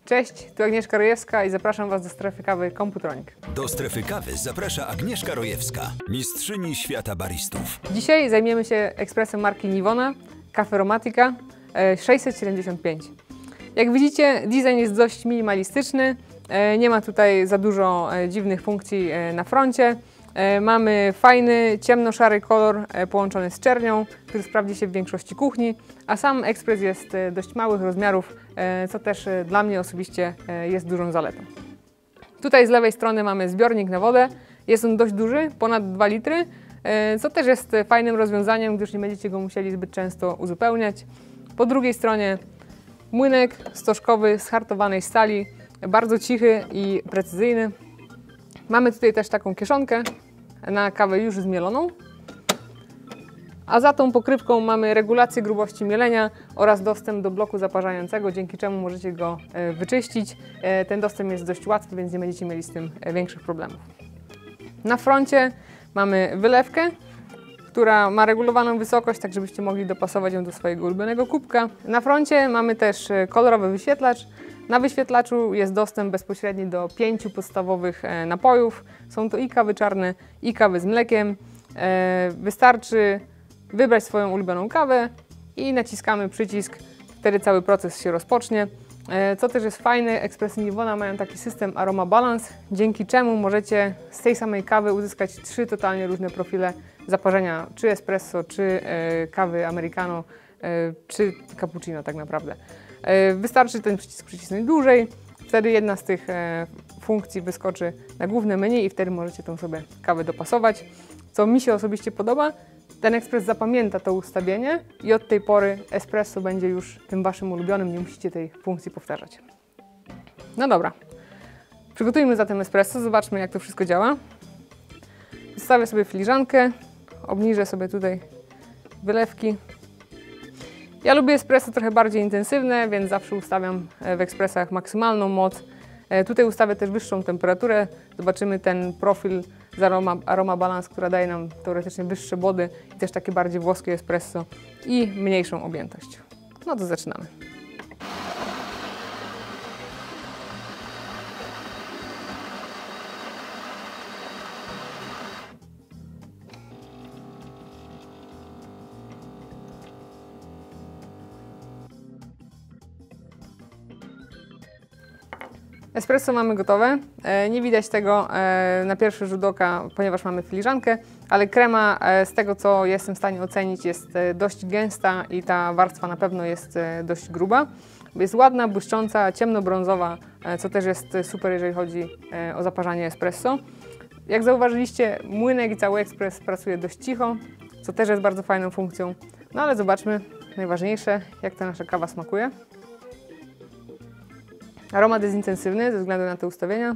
Cześć, tu Agnieszka Rojewska i zapraszam Was do strefy kawy Computronic. Do strefy kawy zaprasza Agnieszka Rojewska, mistrzyni świata baristów. Dzisiaj zajmiemy się ekspresem marki Nivona, Cafe Aromatica 675. Jak widzicie, design jest dość minimalistyczny, nie ma tutaj za dużo dziwnych funkcji na froncie. Mamy fajny, ciemno-szary kolor połączony z czernią, który sprawdzi się w większości kuchni, a sam ekspres jest dość małych rozmiarów, co też dla mnie osobiście jest dużą zaletą. Tutaj z lewej strony mamy zbiornik na wodę, jest on dość duży, ponad 2 litry, co też jest fajnym rozwiązaniem, gdyż nie będziecie go musieli zbyt często uzupełniać. Po drugiej stronie młynek stożkowy z hartowanej stali, bardzo cichy i precyzyjny. Mamy tutaj też taką kieszonkę na kawę już zmieloną, a za tą pokrywką mamy regulację grubości mielenia oraz dostęp do bloku zaparzającego, dzięki czemu możecie go wyczyścić. Ten dostęp jest dość łatwy, więc nie będziecie mieli z tym większych problemów. Na froncie mamy wylewkę, która ma regulowaną wysokość, tak żebyście mogli dopasować ją do swojego ulubionego kubka. Na froncie mamy też kolorowy wyświetlacz. Na wyświetlaczu jest dostęp bezpośredni do 5 podstawowych napojów. Są to i kawy czarne, i kawy z mlekiem. Wystarczy wybrać swoją ulubioną kawę i naciskamy przycisk, wtedy cały proces się rozpocznie. Co też jest fajne, ekspresy Nivona mają taki system Aroma Balance, dzięki czemu możecie z tej samej kawy uzyskać 3 totalnie różne profile zaparzenia, czy espresso, czy kawy americano, czy cappuccino tak naprawdę. Wystarczy ten przycisk przycisnąć dłużej, wtedy jedna z tych funkcji wyskoczy na główne menu i wtedy możecie tą sobie kawę dopasować. Co mi się osobiście podoba, ten ekspres zapamięta to ustawienie i od tej pory espresso będzie już tym Waszym ulubionym, nie musicie tej funkcji powtarzać. No dobra, przygotujmy zatem espresso, zobaczmy jak to wszystko działa. Zostawię sobie filiżankę, obniżę sobie tutaj wylewki. Ja lubię espresso trochę bardziej intensywne, więc zawsze ustawiam w ekspresach maksymalną moc. Tutaj ustawię też wyższą temperaturę. Zobaczymy ten profil z Aroma Balance, która daje nam teoretycznie wyższe body i też takie bardziej włoskie espresso i mniejszą objętość. No to zaczynamy. Espresso mamy gotowe, nie widać tego na pierwszy rzut oka, ponieważ mamy filiżankę, ale krema z tego co jestem w stanie ocenić jest dość gęsta i ta warstwa na pewno jest dość gruba. Jest ładna, błyszcząca, ciemnobrązowa, co też jest super, jeżeli chodzi o zaparzanie espresso. Jak zauważyliście, młynek i cały ekspres pracuje dość cicho, co też jest bardzo fajną funkcją. No ale zobaczmy, najważniejsze, jak ta nasza kawa smakuje. Aromat jest intensywny ze względu na te ustawienia.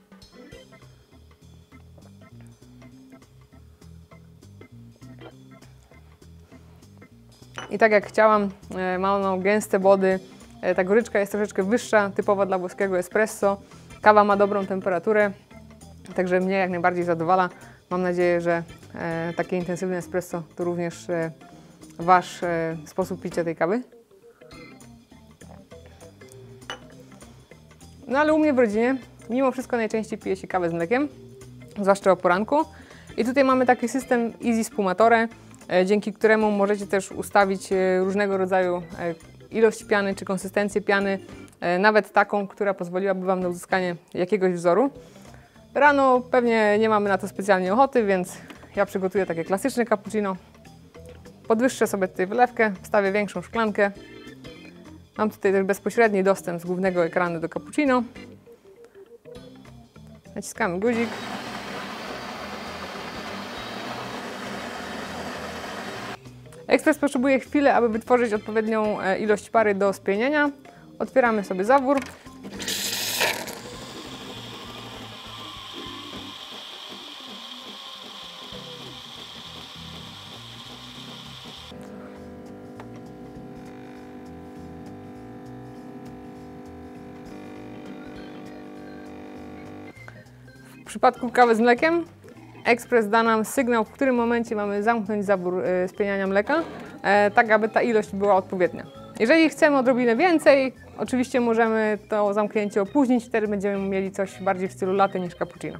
I tak jak chciałam, ma ono gęste body. Ta goryczka jest troszeczkę wyższa, typowa dla włoskiego espresso. Kawa ma dobrą temperaturę, także mnie jak najbardziej zadowala. Mam nadzieję, że takie intensywne espresso to również Wasz sposób picia tej kawy. No ale u mnie w rodzinie mimo wszystko najczęściej pije się kawę z mlekiem, zwłaszcza o poranku. I tutaj mamy taki system Easy Spumatore, dzięki któremu możecie też ustawić różnego rodzaju ilość piany czy konsystencję piany, nawet taką, która pozwoliłaby Wam na uzyskanie jakiegoś wzoru. Rano pewnie nie mamy na to specjalnie ochoty, więc ja przygotuję takie klasyczne cappuccino. Podwyższę sobie tutaj wylewkę, wstawię większą szklankę. Mam tutaj też bezpośredni dostęp z głównego ekranu do cappuccino. Naciskamy guzik. Ekspres potrzebuje chwilę, aby wytworzyć odpowiednią ilość pary do spienienia. Otwieramy sobie zawór. W przypadku kawy z mlekiem ekspres da nam sygnał, w którym momencie mamy zamknąć zawór spieniania mleka, tak aby ta ilość była odpowiednia. Jeżeli chcemy odrobinę więcej, oczywiście możemy to zamknięcie opóźnić, wtedy będziemy mieli coś bardziej w stylu latte niż cappuccino.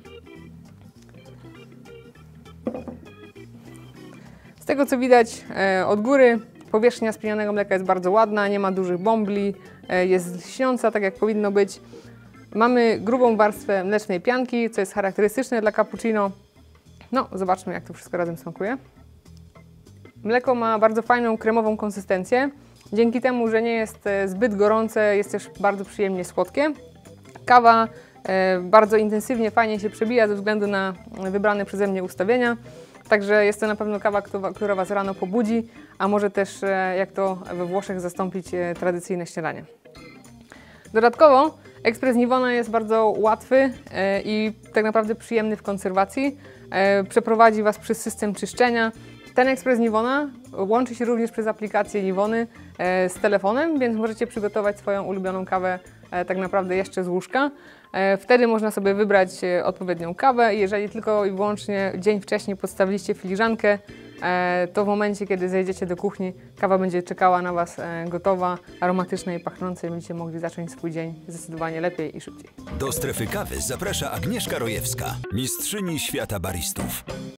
Z tego co widać od góry, powierzchnia spienionego mleka jest bardzo ładna, nie ma dużych bąbli, jest lśniąca, tak jak powinno być. Mamy grubą warstwę mlecznej pianki, co jest charakterystyczne dla cappuccino. No, zobaczmy, jak to wszystko razem smakuje. Mleko ma bardzo fajną, kremową konsystencję. Dzięki temu, że nie jest zbyt gorące, jest też bardzo przyjemnie słodkie. Kawa bardzo intensywnie, fajnie się przebija ze względu na wybrane przeze mnie ustawienia. Także jest to na pewno kawa, która Was rano pobudzi, a może też, jak to we Włoszech, zastąpić tradycyjne śniadanie. Dodatkowo ekspres Nivona jest bardzo łatwy i tak naprawdę przyjemny w konserwacji. Przeprowadzi Was przez system czyszczenia. Ten ekspres Nivona łączy się również przez aplikację Nivony z telefonem, więc możecie przygotować swoją ulubioną kawę tak naprawdę jeszcze z łóżka. Wtedy można sobie wybrać odpowiednią kawę. Jeżeli tylko i wyłącznie dzień wcześniej podstawiliście filiżankę, to w momencie, kiedy zejdziecie do kuchni, kawa będzie czekała na Was gotowa, aromatyczna i pachnąca i będziecie mogli zacząć swój dzień zdecydowanie lepiej i szybciej. Do strefy kawy zaprasza Agnieszka Rojewska, mistrzyni świata baristów.